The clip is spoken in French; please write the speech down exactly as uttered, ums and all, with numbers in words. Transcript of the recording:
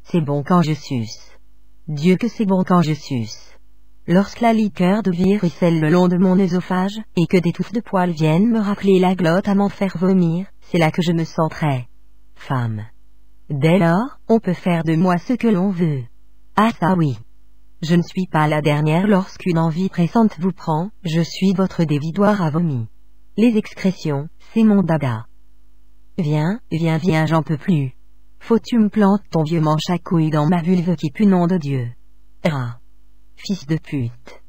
c'est bon quand je suce. Dieu que c'est bon quand je suce. Lorsque la liqueur de vie ruisselle le long de mon œsophage, et que des touffes de poils viennent me racler la glotte à m'en faire vomir, c'est là que je me sens très femme. Dès lors, on peut faire de moi ce que l'on veut. Ah ça oui. Je ne suis pas la dernière lorsqu'une envie pressante vous prend, je suis votre dévidoir à vomi. Les excrétions, c'est mon dada. Viens, viens, viens, j'en peux plus. Faut tu me plantes ton vieux manche à couilles dans ma vulve qui pue, nom de Dieu. Ah. Fils de pute.